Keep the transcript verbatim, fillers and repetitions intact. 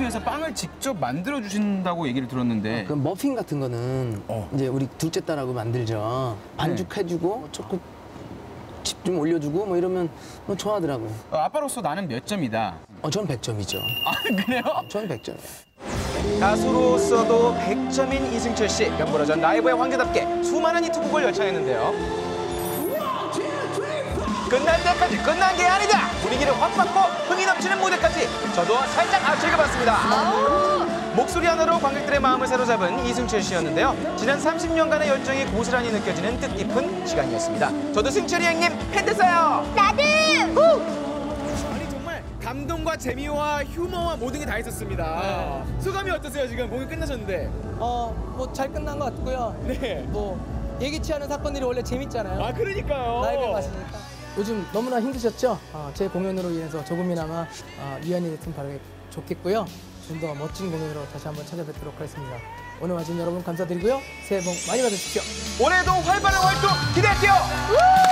위해서 빵을 직접 만들어 주신다고 얘기를 들었는데. 어, 그 머핀 같은 거는 어. 이제 우리 둘째 딸하고 만들죠. 반죽해주고 초코 칩 좀 올려주고 뭐 이러면 뭐 좋아하더라고요. 어, 아빠로서 나는 몇 점이다. 어, 전 백 점이죠. 아, 그래요? 전 백 점이에요. 가수로서도 백 점인 이승철 씨. 변보라전 라이브의 황제답게 수많은 히트곡을 열창했는데요. 끝날 때까지 끝난 게 아니다. 분위기를 확 바꿔 흥이 넘치는 무대까지 저도 살짝 앞질겨봤습니다. 목소리 하나로 관객들의 마음을 사로잡은 이승철 씨였는데요. 지난 삼십 년간의 열정이 고스란히 느껴지는 뜻깊은 시간이었습니다. 저도 승철이 형님 팬 됐어요. 나도! 아니 정말 감동과 재미와 휴머와 모든 게 다 있었습니다. 네. 소감이 어떠세요? 지금 공연 끝나셨는데. 어, 뭐 잘 끝난 것 같고요. 네. 뭐 예기치 않은 사건들이 원래 재밌잖아요. 아 그러니까요. 라이브에 가시니까. 요즘 너무나 힘드셨죠? 어, 제 공연으로 인해서 조금이나마 어, 위안이 됐으면 바로 좋겠고요. 좀 더 멋진 공연으로 다시 한번 찾아뵙도록 하겠습니다. 오늘 와주신 여러분 감사드리고요. 새해 복 많이 받으십시오. 올해도 활발한 활동 기대할게요.